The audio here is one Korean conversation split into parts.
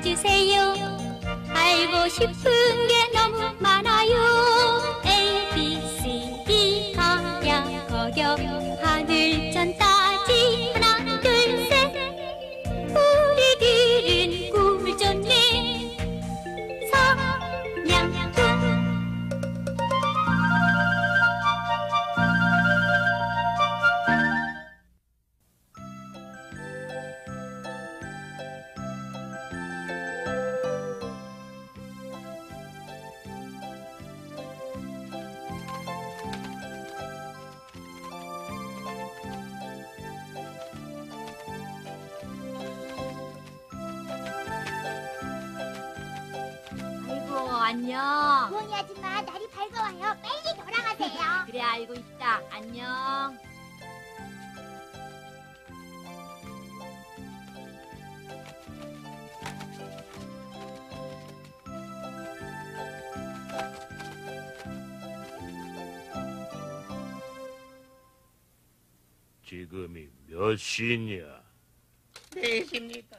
들려주세요. 알고 싶은 게 너무 많아요. A, B, C, D 거려 하늘천 따지 하나 둘 셋. 우리들은 꿈을 쫓네 성냥꾼. 안녕. 부엉이 아줌마, 날이 밝아와요. 빨리 돌아가세요. 그래, 알고 있다. 안녕. 지금이 몇 시냐? 4시입니다.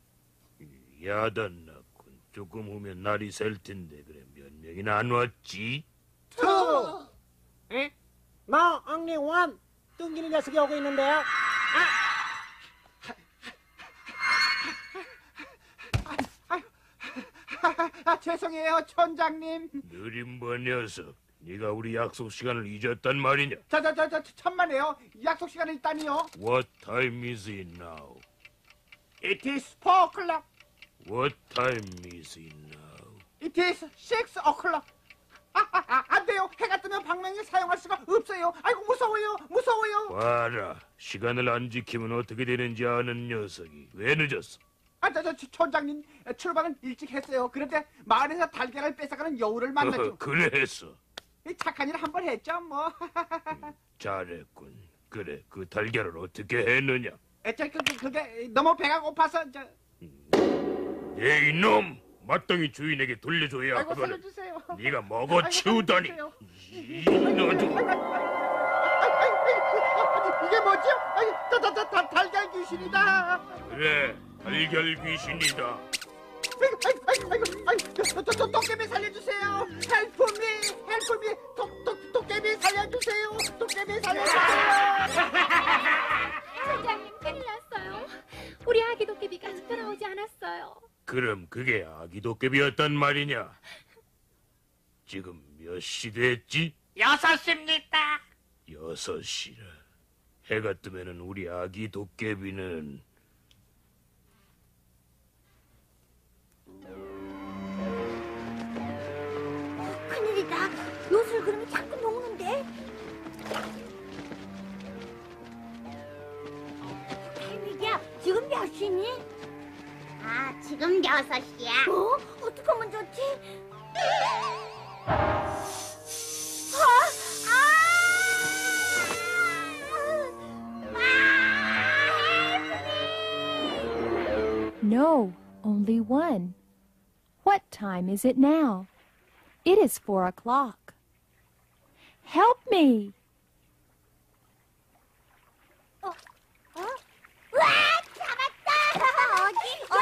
야단났군. 조금 후면 날이 셀 텐데 그래 몇 명이나 안 왔지? 투. 에? 나 only one. 뚱기는 녀석이 오고 있는데요. 죄송해요, 촌장님. 느림번 녀석. 네가 우리 약속 시간을 잊었단 말이냐? 천만에요. 약속 시간이 있다니요. What time is it now? It is 4 o'clock. What time is it now? It is 6 o'clock. 안 돼요. 해가 뜨면 방맹이 사용할 수가 없어요. 아이고, 무서워요. 봐라. 시간을 안 지키면 어떻게 되는지 아는 녀석이 왜 늦었어? 촌장님, 출발은 일찍 했어요. 그런데 마을에서 달걀을 뺏어가는 여우를 만났죠. 그랬어. 착한 일 한 번 했죠, 뭐. 잘했군. 그래, 그 달걀을 어떻게 했느냐? 그게 너무 배가 고파서 예, 이놈! 마땅히 주인에게 돌려줘야 아이고, 하거든. 살려주세요. 네가 먹어치우다니. 너도. 이게 뭐죠? 달걀 귀신이다. 그래, 달걀 귀신이다. 아이고, 도깨비 살려주세요. 헬프미, 도깨비 살려주세요. 도깨비 살려주세요. 선장님, 큰일 났어요. 우리 아기 도깨비가 아직 돌아오지 않았어요. 그럼 그게 아기 도깨비였단 말이냐? 지금 몇 시 됐지? 6시입니다. 6시라. 해가 뜨면은 우리 아기 도깨비는 큰일이다. 요술 그림이 자꾸 녹는데. 달미기야, 지금 몇 시니? 아, 지금 6시야. 어떡하면 좋지? No, only one. What time is it now? It is 4 o'clock. Help me! 와, 잡았다! 어디?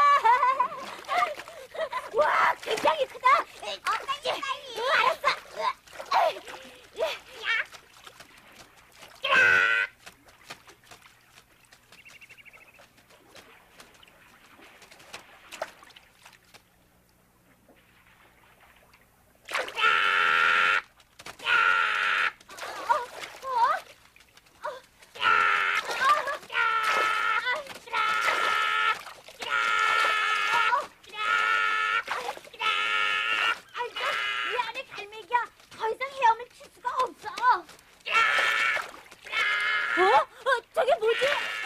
와, 굉장히 크다! 빨리! 알았어! 저게 뭐지?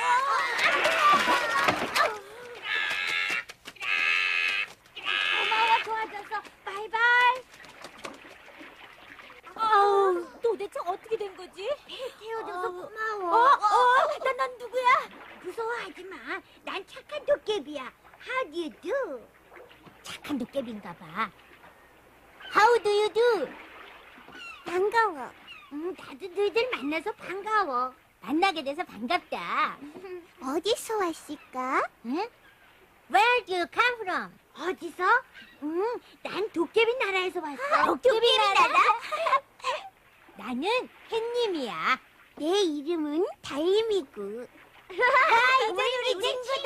고마워, 도와줘서. 바이바이. 도대체 어떻게 된 거지? 태워줘서 고마워. 난 누구야? 무서워하지 마. 난 착한 도깨비야. How do you do? 착한 도깨비인가 봐. How do you do? 반가워. 나도 너희들 만나서 반가워. 만나게 돼서 반갑다. 어디서 왔을까? 응? Where do you come from? from? 어디서? 난 도깨비 나라에서 왔어. 도깨비 나라? 나는 햇님이야. 내 이름은 달님이고. 이제 우리 친구다.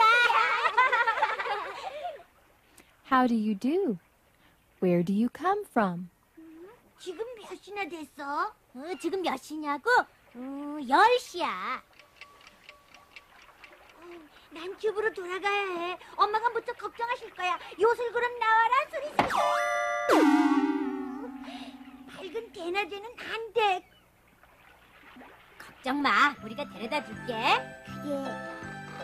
How do you do? Where do you come from? 지금 몇 시나 됐어? 지금 몇 시냐고? 10시야. 난 집으로 돌아가야 해. 엄마가 무척 걱정하실 거야. 요술 그럼 나와라, 소리소리. 밝은 대낮에는 안 돼. 걱정 마. 우리가 데려다 줄게. 그래.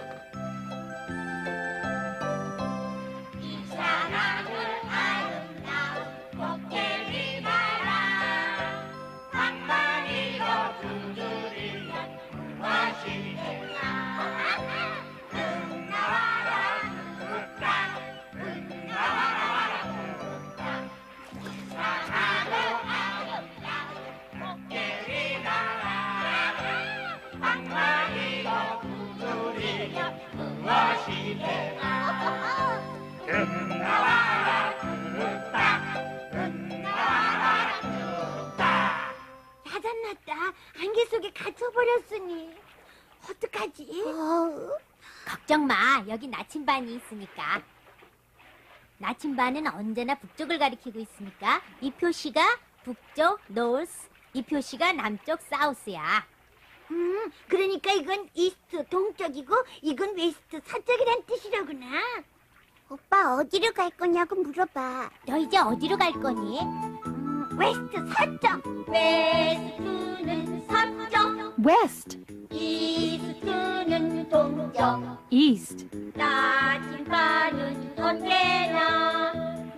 바닥났다. 안개 속에 갇혀버렸으니 어떡하지? 걱정 마. 여기 나침반이 있으니까. 나침반은 언제나 북쪽을 가리키고 있으니까 이 표시가 북쪽 north, 이 표시가 남쪽 south야. 그러니까 이건 이스트 동쪽이고 이건 웨스트 서쪽이란 뜻이라구나. 오빠 어디로 갈 거냐고 물어봐. 너 이제 어디로 갈 거니? 웨스트 서쪽. 웨스트는 서쪽. West. 이스트는 동쪽. East. 나침반은 언제나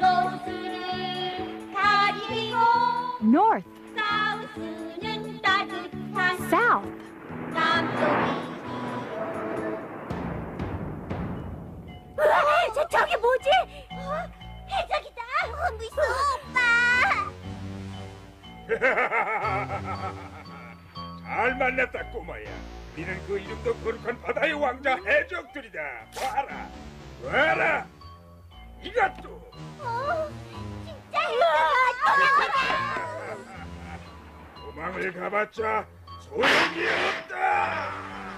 노스를 가리키고 North. 사우스는 따뜻한 South. 남쪽이. 저기 뭐지? 해적이다. 무서워 오빠. 잘 만났다 꼬마야. 우리는 그 이름도 거룩한 바다의 왕자 해적들이다. 봐라 봐라 이것도. 진짜 해적이다. 도망을 가봤자 소용이 없다.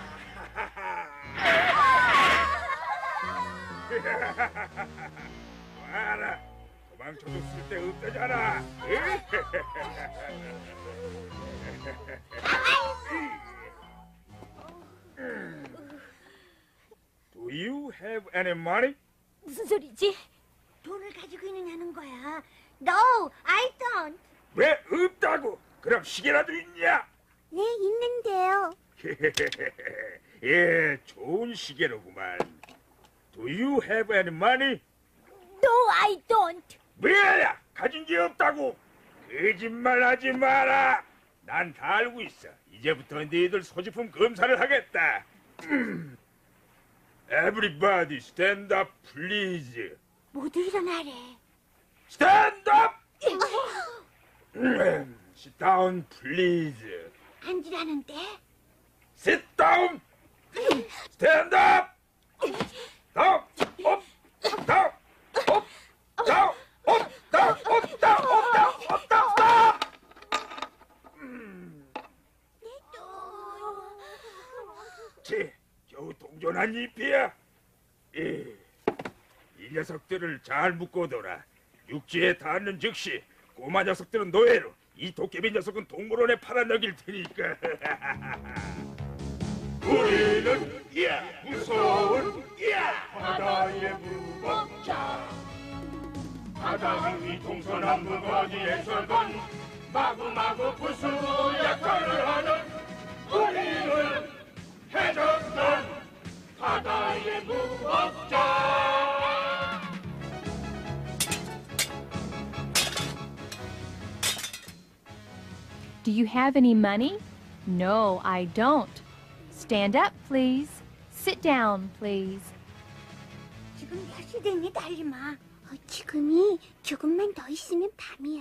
봐라 도망쳐도 쓸데없다잖아. Do you have any money? 무슨 소리지? 돈을 가지고 있느냐는 거야. No, I don't. 왜 없다고? 그럼 시계라도 있냐? 네, 있는데요. 예, 좋은 시계로구만. Do you have any money? No, I don't. 뭐야? 가진 게 없다고? 거짓말하지 마라. 난 다 알고 있어. 이제부터 너희들 소지품 검사를 하겠다. Everybody stand up, please. 모두 일어나래. Stand up. Sit down, please. 앉으라는데? Sit down. Stand up. Down, up, down, up, down, up, down, up, down, up, down, up, down, stop. 치, 겨우 동전한 잎이야. 이 녀석들을 잘 묶어둬라. 육지에 닿는 즉시 꼬마 녀석들은 노예로, 이 도깨비 녀석은 동물원에 팔아넘길 테니까. 우리는 무서운 바다의 무법자. 바다 위 동서남북 어디에서건 마구마구 부수 역할을 하는 우리는 해적단 바다의 무법자. Do you have any money? No, I don't. Stand up, please. Sit down, please. 지금 몇 시 됐니, 달림아? 지금이 조금만 더 있으면 밤이야.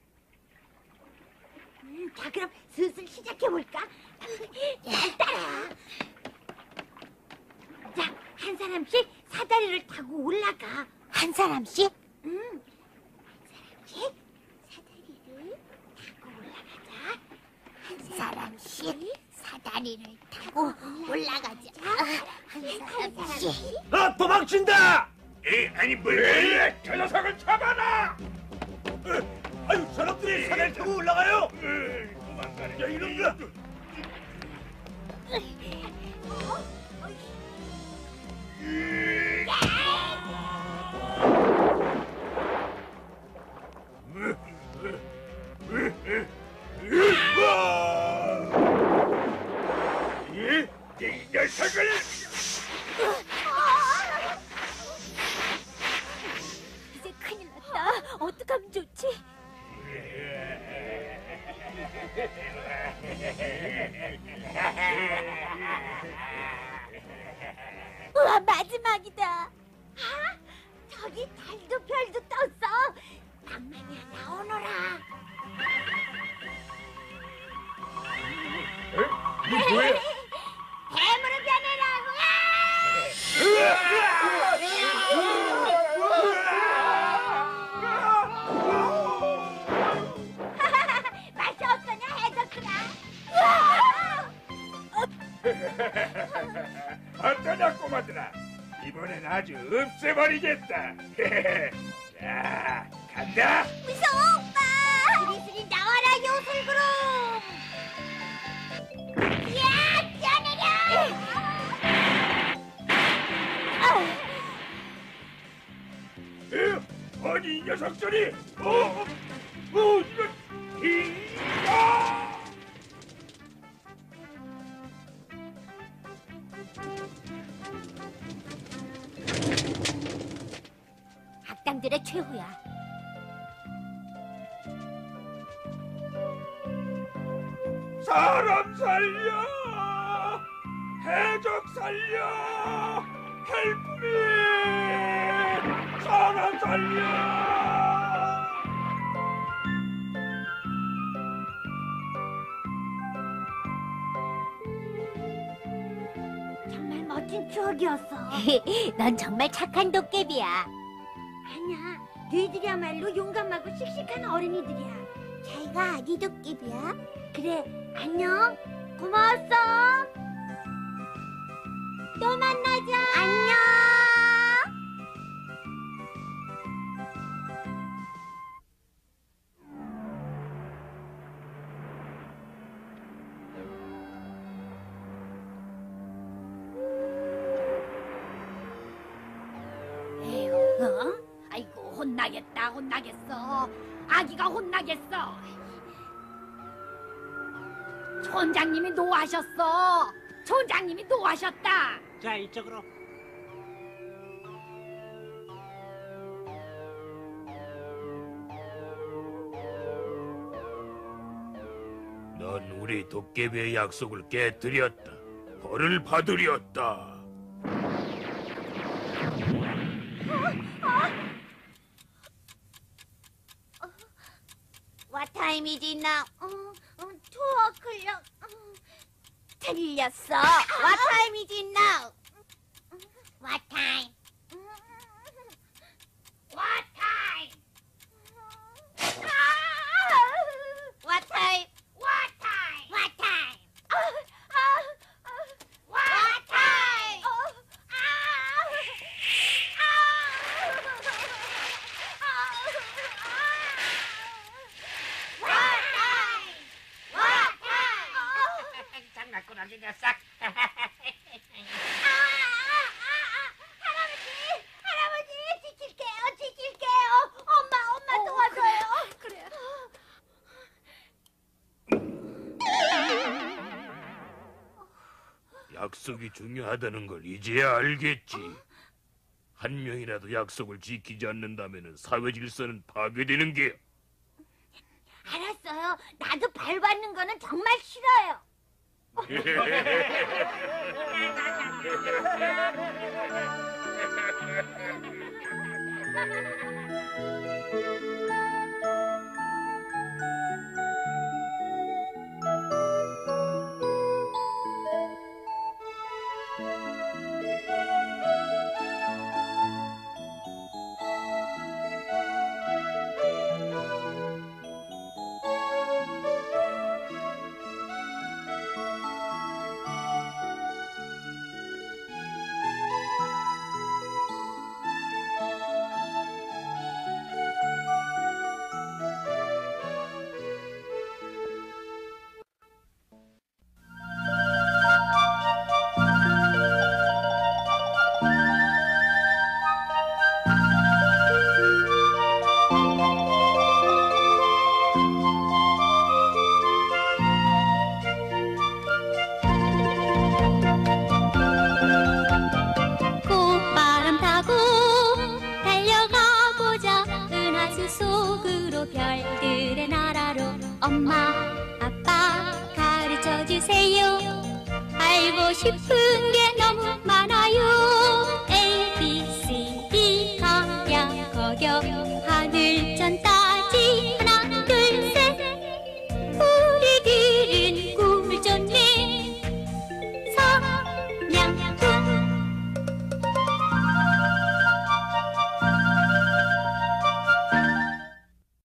자, 그럼 슬슬 시작해볼까? 잘 따라. 자, 한 사람씩 사다리를 타고 올라가. 한 사람씩? 한 사람씩 사다리를 타고 올라가자. 한 사람씩 사다리를 타고 올라가자. 한 사람씩. 아, 도망친다! 아니 뭘? 저 녀석을 잡아라! 아유, 저놈들이 산을 타고 올라가요! 도망가네. 야, 이놈들! 이 녀석을! 이제 큰일 났다. 어떡하면 좋지? 우와, 마지막이다. 아, 저기 달도 별도 떴어. 방망이야, 나오너라. 이게 뭐야? 뱀으로 변해라고. 맛이 어떠냐, 해적들아? 어떠냐, 꼬마들아? 이번엔 아주 없애버리겠다. 자, 간다. 무서워, 오빠. 스리스리 나와라, 요술그룹. 야, 뛰어내려. 아니 이 녀석들이 이거 이야! 악당들의 최후야. 사람 살려! 해적 살려! 헬프미! 사람 살려! 정말 멋진 추억이었어. 넌 정말 착한 도깨비야. 아니야, 너희들이야말로 용감하고 씩씩한 어린이들이야. 자기가 아기 도깨비야. 그래, 안녕. 고마웠어. 또 만나자. 안녕. 어? 아이고 혼나겠다 혼나겠어. 아기가 혼나겠어. 촌장님이 노하셨어. 촌장님이 노하셨다. 자, 이쪽으로. 넌 우리 도깨비의 약속을 깨뜨렸다. 벌을 받으렸다. What time is it now? 2 o'clock. 틀렸어. What time is it now? What time? What time? What time? What time? What time? What time? 장난꾸러기 녀석. 할아버지, 지킬게요. 엄마 도와줘요. 그래. 약속이 중요하다는 걸 이제야 알겠지. 한 명이라도 약속을 지키지 않는다면 사회 질서는 파괴되는 게. 알았어요. 나도 벌 받는 거는 정말 싫어요. 싶은 게 너무 많아.